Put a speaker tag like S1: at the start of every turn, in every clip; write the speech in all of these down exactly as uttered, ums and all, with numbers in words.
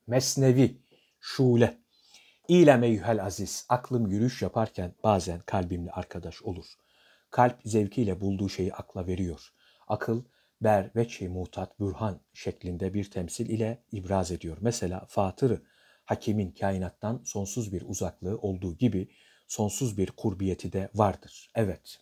S1: Mesnevi, Şule. İlem eyyuhel aziz, aklım yürüyüş yaparken bazen kalbimle arkadaş olur. Kalp zevkiyle bulduğu şeyi akla veriyor. Akıl, ber, veçhi, mutat, bürhan şeklinde bir temsil ile ibraz ediyor. Mesela Fatır-ı Hakim'in kainattan sonsuz bir uzaklığı olduğu gibi sonsuz bir kurbiyeti de vardır. Evet,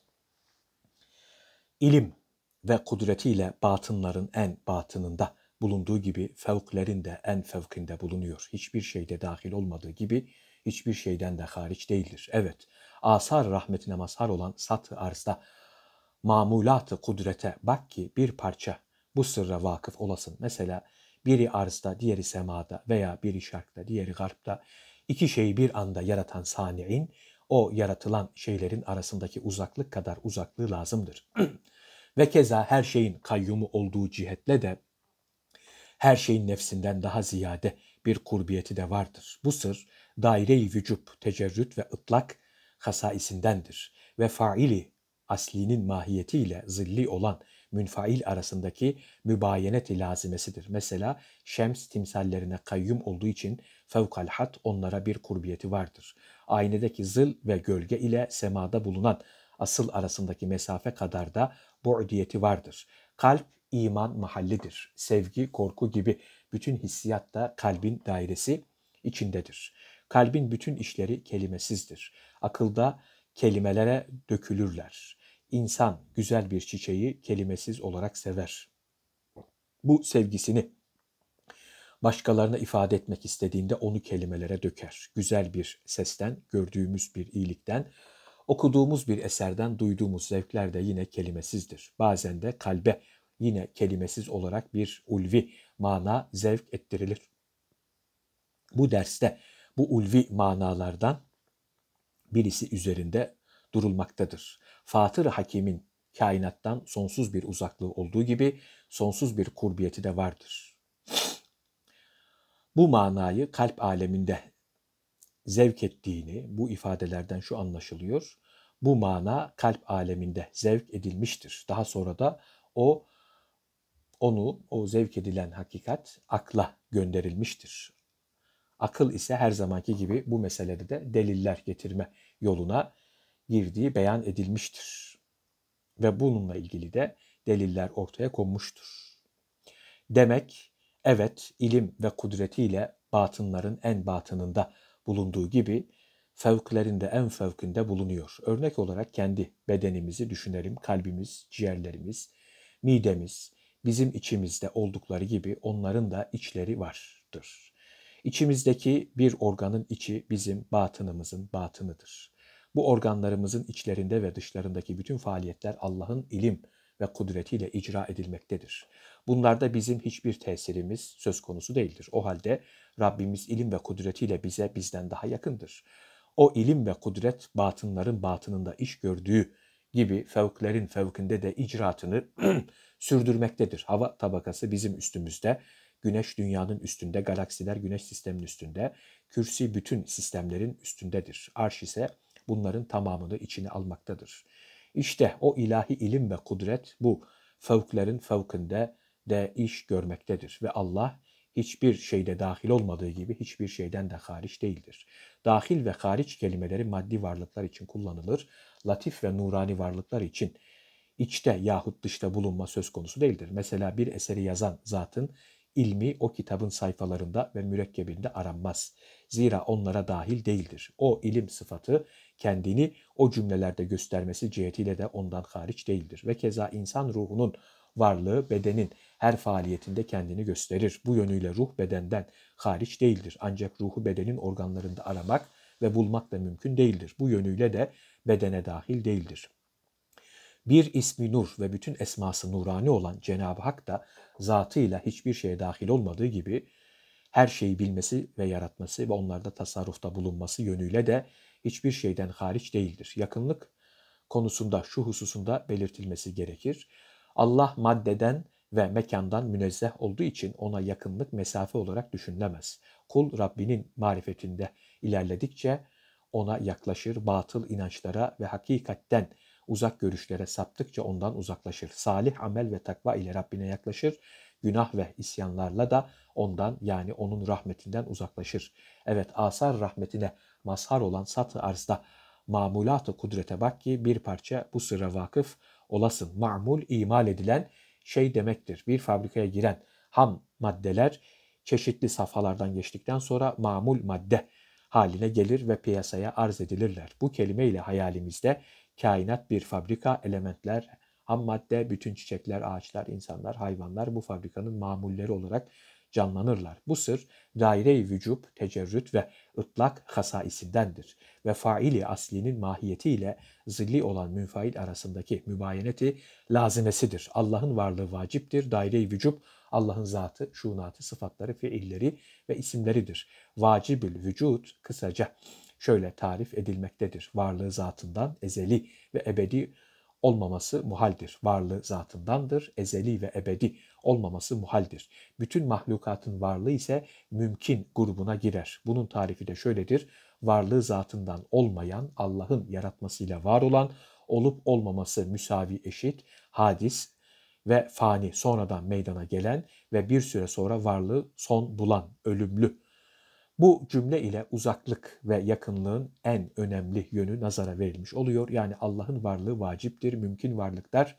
S1: ilim ve kudretiyle batınların en batınında bulunduğu gibi fevklerin de en fevkinde bulunuyor. Hiçbir şeyde dahil olmadığı gibi hiçbir şeyden de hariç değildir. Evet, asar rahmetine mazhar olan sat-ı arzda mamulat-ı kudrete bak ki bir parça bu sırra vakıf olasın. Mesela biri arzda, diğeri semada veya biri şarkta, diğeri garpta iki şeyi bir anda yaratan sani'in o yaratılan şeylerin arasındaki uzaklık kadar uzaklığı lazımdır. Ve keza her şeyin kayyumu olduğu cihetle de her şeyin nefsinden daha ziyade bir kurbiyeti de vardır. Bu sır daire-i vücub, tecerrüt ve ıtlak hasaisindendir ve faili aslinin mahiyetiyle zilli olan münfail arasındaki mübayenet-i lazimesidir. Mesela şems timsallerine kayyum olduğu için fevkal hat onlara bir kurbiyeti vardır. Aynedeki zıl ve gölge ile semada bulunan asıl arasındaki mesafe kadar da bu'diyeti vardır. Kalp iman mahallidir. Sevgi, korku gibi bütün hissiyat da kalbin dairesi içindedir. Kalbin bütün işleri kelimesizdir. Akılda kelimelere dökülürler. İnsan güzel bir çiçeği kelimesiz olarak sever. Bu sevgisini başkalarına ifade etmek istediğinde onu kelimelere döker. Güzel bir sesten, gördüğümüz bir iyilikten, okuduğumuz bir eserden duyduğumuz zevkler de yine kelimesizdir. Bazen de kalbe yine kelimesiz olarak bir ulvi mana zevk ettirilir. Bu derste bu ulvi manalardan birisi üzerinde durulmaktadır. Fatır-ı Hakim'in kainattan sonsuz bir uzaklığı olduğu gibi sonsuz bir kurbiyeti de vardır. Bu manayı kalp aleminde zevk ettiğini, bu ifadelerden şu anlaşılıyor. Bu mana kalp aleminde zevk edilmiştir. Daha sonra da o onu, o zevk edilen hakikat akla gönderilmiştir. Akıl ise her zamanki gibi bu meselede de deliller getirme yoluna girdiği beyan edilmiştir. Ve bununla ilgili de deliller ortaya konmuştur. Demek, evet, ilim ve kudretiyle batınların en batınında bulunduğu gibi fevklerinde en fevkinde bulunuyor. Örnek olarak kendi bedenimizi düşünelim. Kalbimiz, ciğerlerimiz, midemiz bizim içimizde oldukları gibi onların da içleri vardır. İçimizdeki bir organın içi bizim batınımızın batınıdır. Bu organlarımızın içlerinde ve dışlarındaki bütün faaliyetler Allah'ın ilim ve kudretiyle icra edilmektedir. Bunlarda bizim hiçbir tesirimiz söz konusu değildir. O halde Rabbimiz ilim ve kudretiyle bize bizden daha yakındır. O ilim ve kudret batınların batınında iş gördüğü gibi fevklerin fevkinde de icraatını sürdürmektedir. Hava tabakası bizim üstümüzde, güneş dünyanın üstünde, galaksiler güneş sisteminin üstünde, kürsi bütün sistemlerin üstündedir. Arş ise bunların tamamını içine almaktadır. İşte o ilahi ilim ve kudret bu fevklerin fevkinde de iş görmektedir ve Allah hiçbir şeyde dahil olmadığı gibi hiçbir şeyden de hariç değildir. Dahil ve hariç kelimeleri maddi varlıklar için kullanılır, latif ve nurani varlıklar için içte yahut dışta bulunma söz konusu değildir. Mesela bir eseri yazan zatın ilmi o kitabın sayfalarında ve mürekkebinde aranmaz. Zira onlara dahil değildir. O ilim sıfatı kendini o cümlelerde göstermesi cihetiyle de ondan hariç değildir. Ve keza insan ruhunun varlığı bedenin her faaliyetinde kendini gösterir. Bu yönüyle ruh bedenden hariç değildir. Ancak ruhu bedenin organlarında aramak ve bulmak da mümkün değildir. Bu yönüyle de bedene dahil değildir. Bir ismi nur ve bütün esması nurani olan Cenab-ı Hak da zatıyla hiçbir şeye dahil olmadığı gibi her şeyi bilmesi ve yaratması ve onlarda tasarrufta bulunması yönüyle de hiçbir şeyden hariç değildir. Yakınlık konusunda şu hususunda belirtilmesi gerekir. Allah maddeden ve mekandan münezzeh olduğu için ona yakınlık mesafe olarak düşünülemez. Kul Rabbinin marifetinde ilerledikçe ona yaklaşır, batıl inançlara ve hakikatten uzak görüşlere saptıkça ondan uzaklaşır. Salih amel ve takva ile Rabbine yaklaşır. günah ve isyanlarla da ondan yani onun rahmetinden uzaklaşır. Evet, asar rahmetine mazhar olan sat-ı arzda mamulat-ı kudrete bak ki bir parça bu sırra vakıf olasın. Ma'mul imal edilen şey demektir. Bir fabrikaya giren ham maddeler çeşitli safhalardan geçtikten sonra mamul madde haline gelir ve piyasaya arz edilirler. Bu kelimeyle hayalimizde kainat bir fabrika, elementler, ham madde, bütün çiçekler, ağaçlar, insanlar, hayvanlar bu fabrikanın mamulleri olarak canlanırlar. Bu sır daire-i vücub, tecerrüt ve ıtlak hasaisindendir ve faili aslinin mahiyetiyle zilli olan münfail arasındaki mübayeneti lazimesidir. Allah'ın varlığı vaciptir. Daire-i vücub Allah'ın zatı, şunatı, sıfatları, fiilleri ve isimleridir. Vacibül vücud kısaca şöyle tarif edilmektedir. Varlığı zatından ezeli ve ebedi olmaması muhaldir. Varlığı zatındandır, ezeli ve ebedi olmaması muhaldir. Bütün mahlukatın varlığı ise mümkün grubuna girer. Bunun tarifi de şöyledir. Varlığı zatından olmayan, Allah'ın yaratmasıyla var olan, olup olmaması müsavi eşit, hadis ve fani, sonradan meydana gelen ve bir süre sonra varlığı son bulan, ölümlü. Bu cümle ile uzaklık ve yakınlığın en önemli yönü nazara verilmiş oluyor. Yani Allah'ın varlığı vaciptir. Mümkün varlıklar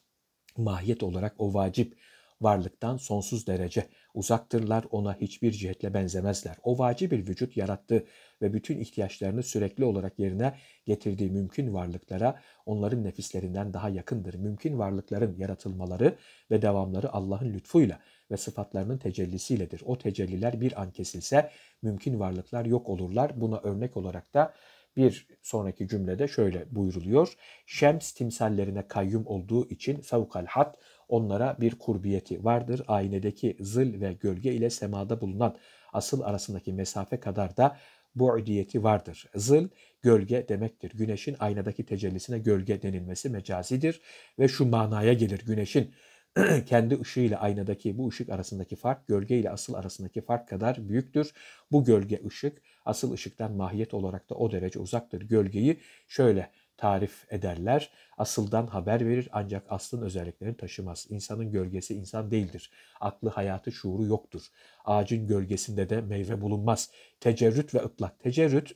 S1: mahiyet olarak o vacip varlıktan sonsuz derece uzaktırlar. Ona hiçbir cihetle benzemezler. O vacip bir vücut yarattığı ve bütün ihtiyaçlarını sürekli olarak yerine getirdiği mümkün varlıklara onların nefislerinden daha yakındır. Mümkün varlıkların yaratılmaları ve devamları Allah'ın lütfuyla ve sıfatlarının tecellisiyledir. O tecelliler bir an kesilse mümkün varlıklar yok olurlar. Buna örnek olarak da bir sonraki cümlede şöyle buyruluyor. Şems timsallerine kayyum olduğu için fevkal had onlara bir kurbiyeti vardır. Aynedeki zıl ve gölge ile semada bulunan asıl arasındaki mesafe kadar da bu'diyeti vardır. Zıl, gölge demektir. Güneşin aynadaki tecellisine gölge denilmesi mecazidir ve şu manaya gelir. Güneşin kendi ışığıyla aynadaki bu ışık arasındaki fark gölge ile asıl arasındaki fark kadar büyüktür. Bu gölge ışık asıl ışıktan mahiyet olarak da o derece uzaktır. Gölgeyi şöyle tarif ederler. Asıldan haber verir ancak aslın özelliklerini taşımaz. İnsanın gölgesi insan değildir. Aklı, hayatı, şuuru yoktur. Ağacın gölgesinde de meyve bulunmaz. Tecerrüt ve ıtlak. Tecerrüt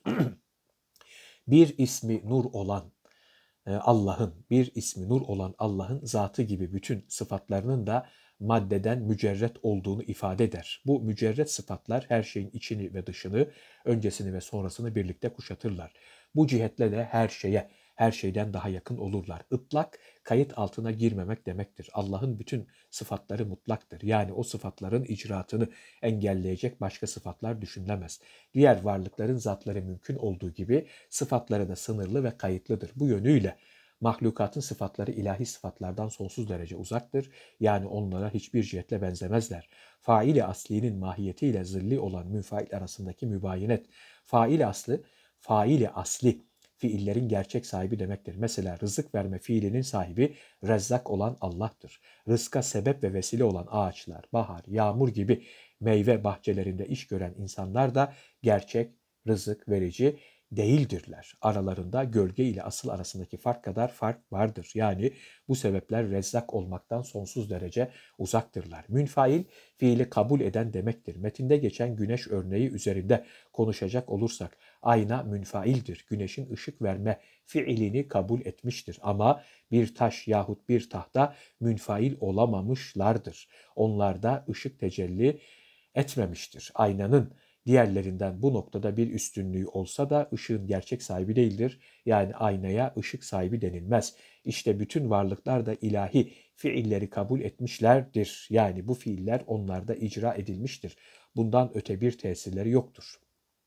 S1: bir ismi nur olan Allah'ın, bir ismi nur olan Allah'ın zatı gibi bütün sıfatlarının da maddeden mücerret olduğunu ifade eder. Bu mücerret sıfatlar her şeyin içini ve dışını, öncesini ve sonrasını birlikte kuşatırlar. Bu cihetle de her şeye, her şeyden daha yakın olurlar. Itlak, kayıt altına girmemek demektir. Allah'ın bütün sıfatları mutlaktır. Yani o sıfatların icraatını engelleyecek başka sıfatlar düşünülemez. Diğer varlıkların zatları mümkün olduğu gibi sıfatları da sınırlı ve kayıtlıdır. Bu yönüyle mahlukatın sıfatları ilahi sıfatlardan sonsuz derece uzaktır. Yani onlara hiçbir cihetle benzemezler. Faili aslinin mahiyetiyle zilli olan müfail arasındaki mübayenet. Faili aslı, faili asli fiillerin gerçek sahibi demektir. Mesela rızık verme fiilinin sahibi Rezzak olan Allah'tır. Rızka sebep ve vesile olan ağaçlar, bahar, yağmur gibi meyve bahçelerinde iş gören insanlar da gerçek rızık verici değildirler. Aralarında gölge ile asıl arasındaki fark kadar fark vardır. Yani bu sebepler rezzak olmaktan sonsuz derece uzaktırlar. Münfail, fiili kabul eden demektir. Metinde geçen güneş örneği üzerinde konuşacak olursak, ayna münfaildir. Güneşin ışık verme fiilini kabul etmiştir. Ama bir taş yahut bir tahta münfail olamamışlardır. Onlarda ışık tecelli etmemiştir. Aynanın diğerlerinden bu noktada bir üstünlüğü olsa da ışığın gerçek sahibi değildir. Yani aynaya ışık sahibi denilmez. İşte bütün varlıklar da ilahi fiilleri kabul etmişlerdir. Yani bu fiiller onlarda icra edilmiştir. Bundan öte bir tesirleri yoktur.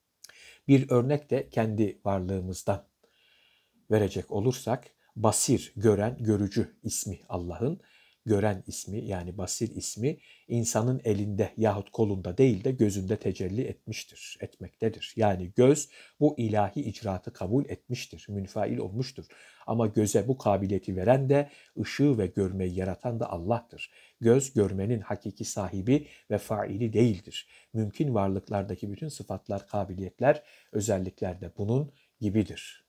S1: Bir örnek de kendi varlığımızdan verecek olursak, basir, gören, görücü ismi Allah'ın, gören ismi yani basir ismi insanın elinde yahut kolunda değil de gözünde tecelli etmiştir, etmektedir. Yani göz bu ilahi icraatı kabul etmiştir, münfail olmuştur. Ama göze bu kabiliyeti veren de ışığı ve görmeyi yaratan da Allah'tır. Göz görmenin hakiki sahibi ve faili değildir. Mümkün varlıklardaki bütün sıfatlar, kabiliyetler, özellikler de bunun gibidir.